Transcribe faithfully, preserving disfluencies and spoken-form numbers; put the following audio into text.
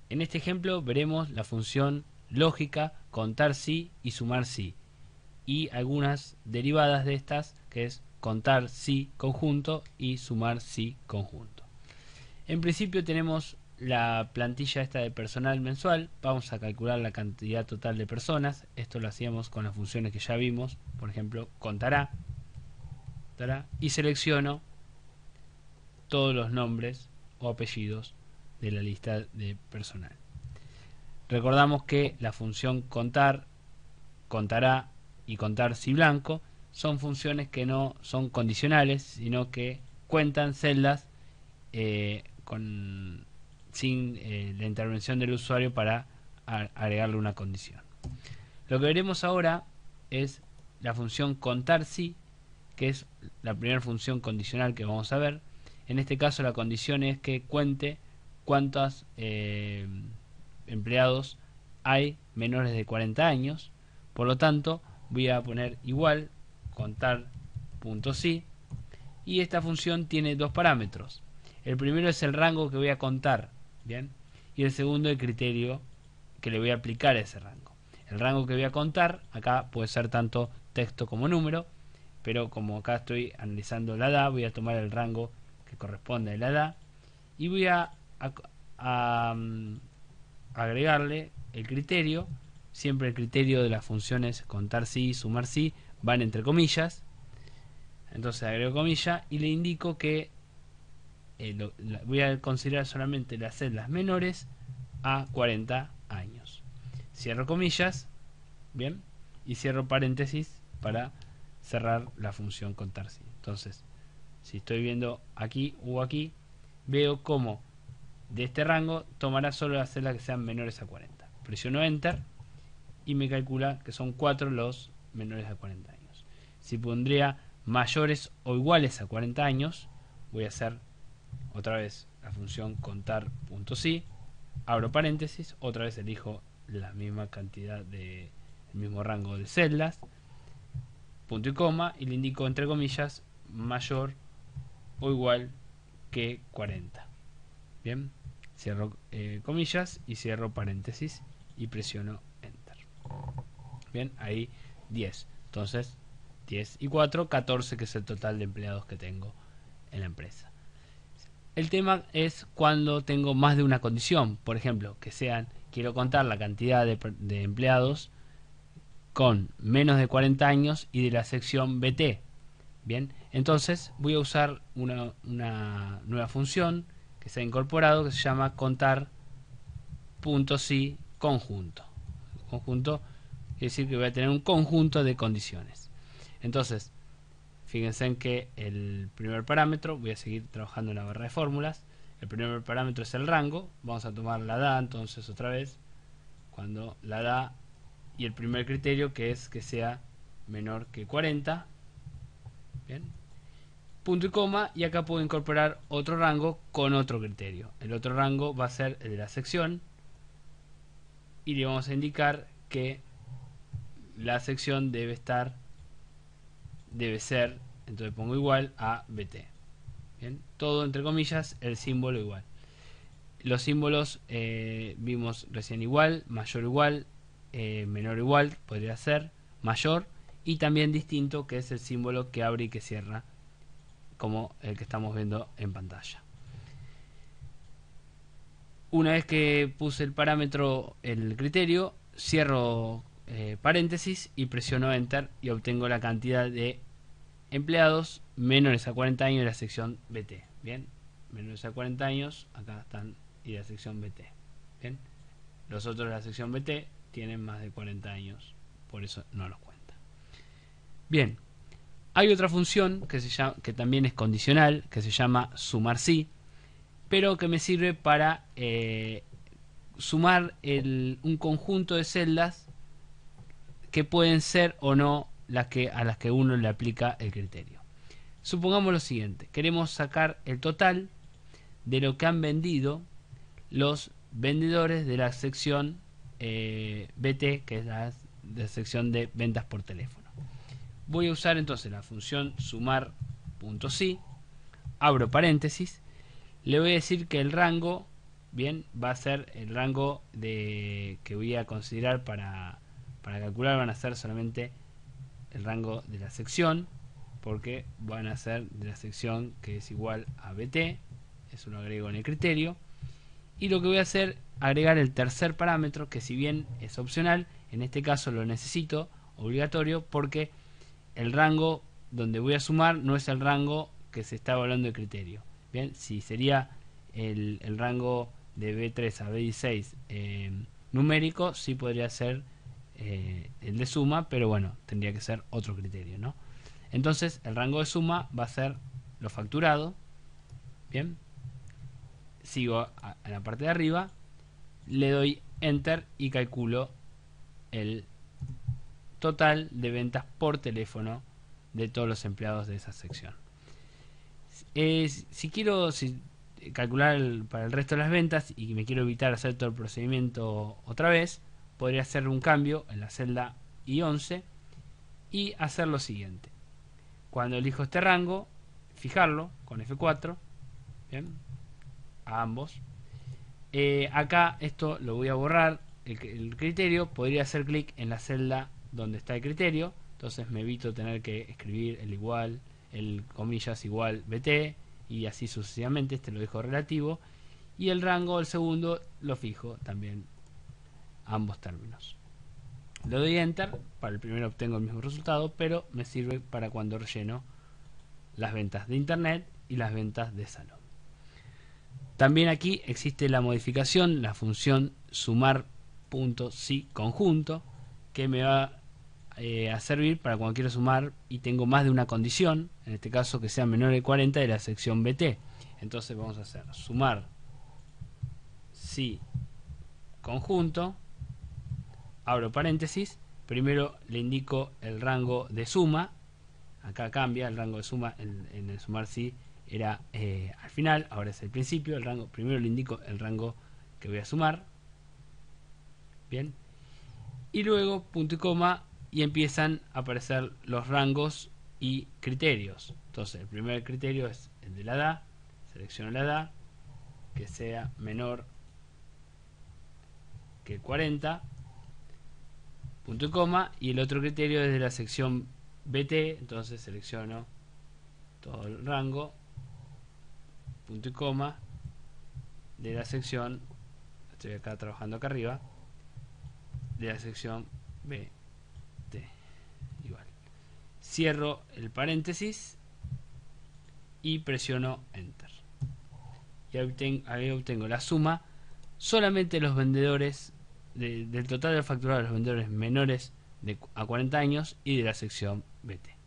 En este ejemplo veremos la función lógica contar sí y sumar sí, y algunas derivadas de estas, que es contar sí conjunto y sumar sí conjunto. En principio tenemos la plantilla esta de personal mensual. Vamos a calcular la cantidad total de personas. Esto lo hacíamos con las funciones que ya vimos. Por ejemplo, contará, contará y selecciono todos los nombres o apellidos de la lista de personal. Recordamos que la función contar, contará y contar si blanco son funciones que no son condicionales, sino que cuentan celdas eh, con, sin eh, la intervención del usuario para agregarle una condición. Lo que veremos ahora es la función contar si, que es la primera función condicional que vamos a ver. En este caso la condición es que cuente cuántos eh, empleados hay menores de cuarenta años. Por lo tanto voy a poner igual contar.si, y esta función tiene dos parámetros. El primero es el rango que voy a contar, bien, y el segundo el criterio que le voy a aplicar a ese rango. El rango que voy a contar acá puede ser tanto texto como número, pero como acá estoy analizando la edad, voy a tomar el rango que corresponde a la edad y voy a, a, a, a agregarle el criterio. Siempre el criterio de las funciones contar sí y sumar sí van entre comillas. Entonces agrego comillas y le indico que eh, lo, la, voy a considerar solamente las celdas menores a cuarenta años. Cierro comillas, bien, y cierro paréntesis para cerrar la función contar sí. Entonces, si estoy viendo aquí o aquí, veo como de este rango tomará solo las celdas que sean menores a cuarenta. Presiono Enter y me calcula que son cuatro los menores a cuarenta años. Si pondría mayores o iguales a cuarenta años, voy a hacer otra vez la función contar.si, abro paréntesis, otra vez elijo la misma cantidad de el mismo rango de celdas, punto y coma, y le indico entre comillas mayor o igual que cuarenta. Bien, cierro eh, comillas y cierro paréntesis y presiono Enter. Bien, ahí diez. Entonces diez y cuatro, catorce, que es el total de empleados que tengo en la empresa. El tema es cuando tengo más de una condición. Por ejemplo, que sean, quiero contar la cantidad de, de empleados con menos de cuarenta años y de la sección B T. Bien, entonces voy a usar una, una nueva función que se ha incorporado, que se llama contar.si conjunto. Conjunto quiere decir que voy a tener un conjunto de condiciones. Entonces, fíjense en que el primer parámetro, voy a seguir trabajando en la barra de fórmulas. El primer parámetro es el rango. Vamos a tomar la edad, entonces otra vez, cuando la edad, y el primer criterio, que es que sea menor que cuarenta. Bien, punto y coma, y acá puedo incorporar otro rango con otro criterio. El otro rango va a ser el de la sección, y le vamos a indicar que la sección debe estar debe ser, entonces pongo igual a B T. Bien, todo entre comillas, el símbolo igual. Los símbolos eh, vimos recién igual, mayor igual, eh, menor igual, podría ser mayor, y también distinto, que es el símbolo que abre y que cierra, como el que estamos viendo en pantalla. Una vez que puse el parámetro, el criterio, cierro eh, paréntesis y presiono Enter y obtengo la cantidad de empleados menores a cuarenta años de la sección B T. Bien, menores a cuarenta años, acá están, y la sección B T. Bien, los otros de la sección B T tienen más de cuarenta años, por eso no los cuenta. Bien, hay otra función que, se llama, que también es condicional, que se llama sumar sí, pero que me sirve para eh, sumar el, un conjunto de celdas que pueden ser o no las que, a las que uno le aplica el criterio. Supongamos lo siguiente: queremos sacar el total de lo que han vendido los vendedores de la sección eh, B T, que es la, la sección de ventas por teléfono. Voy a usar entonces la función sumar.si, abro paréntesis, le voy a decir que el rango bien, va a ser el rango de que voy a considerar para, para calcular. Van a ser solamente el rango de la sección, porque van a ser de la sección que es igual a B T. Eso lo agrego en el criterio. Y lo que voy a hacer, agregar el tercer parámetro, que si bien es opcional, en este caso lo necesito obligatorio, porque el rango donde voy a sumar no es el rango que se está evaluando el criterio. Bien, si sería el, el rango de B tres a B dieciséis eh, numérico, sí podría ser eh, el de suma, pero bueno, tendría que ser otro criterio, ¿no? Entonces el rango de suma va a ser lo facturado. Bien, sigo a, a la parte de arriba, le doy enter y calculo el total de ventas por teléfono de todos los empleados de esa sección. Eh, si quiero si, calcular el, para el resto de las ventas y me quiero evitar hacer todo el procedimiento otra vez, podría hacer un cambio en la celda I once y hacer lo siguiente. Cuando elijo este rango, fijarlo con F cuatro, bien, a ambos. Eh, acá esto lo voy a borrar, el, el criterio. Podría hacer clic en la celda donde está el criterio, entonces me evito tener que escribir el igual, el comillas igual B T y así sucesivamente. Este lo dejo relativo y el rango, el segundo, lo fijo también ambos términos. Le doy enter, para el primero obtengo el mismo resultado, pero me sirve para cuando relleno las ventas de internet y las ventas de salón. También aquí existe la modificación, la función sumar.si conjunto, que me va eh, a servir para cuando quiero sumar y tengo más de una condición, en este caso que sea menor de cuarenta de la sección B T. Entonces vamos a hacer sumar si conjunto, abro paréntesis, primero le indico el rango de suma, acá cambia el rango de suma, en, en el sumar si era eh, al final, ahora es el principio, el rango, primero le indico el rango que voy a sumar, bien, y luego punto y coma y empiezan a aparecer los rangos y criterios. Entonces el primer criterio es el de la edad, selecciono la edad, que sea menor que cuarenta, punto y coma, y el otro criterio es de la sección B T, entonces selecciono todo el rango, punto y coma, de la sección, estoy acá trabajando acá arriba, de la sección B T, igual. Cierro el paréntesis y presiono enter. Y ahí obtengo, ahí obtengo la suma solamente los vendedores de, del total del facturado de los vendedores menores de a cuarenta años y de la sección B T.